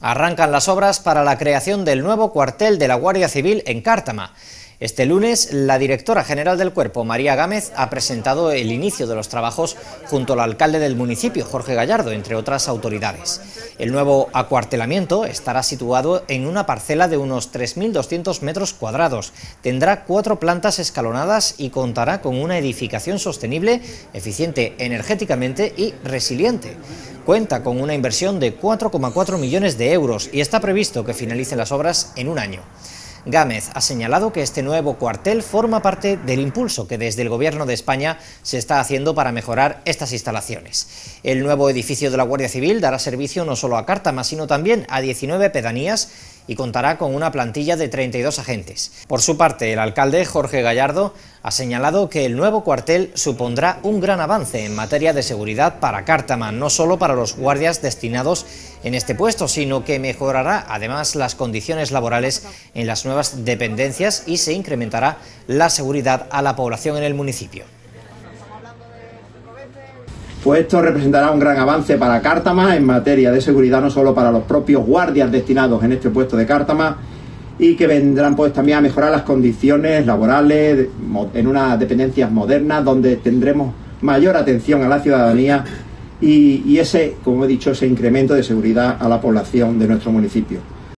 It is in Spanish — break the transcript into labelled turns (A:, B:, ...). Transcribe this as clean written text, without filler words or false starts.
A: Arrancan las obras para la creación del nuevo cuartel de la Guardia Civil en Cártama. Este lunes, la directora general del Cuerpo, María Gámez, ha presentado el inicio de los trabajos junto al alcalde del municipio, Jorge Gallardo, entre otras autoridades. El nuevo acuartelamiento estará situado en una parcela de unos 3.200 metros cuadrados. Tendrá 4 plantas escalonadas y contará con una edificación sostenible, eficiente energéticamente y resiliente. Cuenta con una inversión de 4,4 millones de euros y está previsto que finalicen las obras en un año. Gámez ha señalado que este nuevo cuartel forma parte del impulso que desde el Gobierno de España se está haciendo para mejorar estas instalaciones. El nuevo edificio de la Guardia Civil dará servicio no solo a Cártama, sino también a 19 pedanías y contará con una plantilla de 32 agentes. Por su parte, el alcalde Jorge Gallardo ha señalado que el nuevo cuartel supondrá un gran avance en materia de seguridad para Cártama, no solo para los guardias destinados en este puesto, sino que mejorará además las condiciones laborales en las nuevas dependencias y se incrementará la seguridad a la población en el municipio.
B: Pues esto representará un gran avance para Cártama en materia de seguridad, no solo para los propios guardias destinados en este puesto de Cártama, y que vendrán pues también a mejorar las condiciones laborales en unas dependencias modernas donde tendremos mayor atención a la ciudadanía y ese, como he dicho, ese incremento de seguridad a la población de nuestro municipio.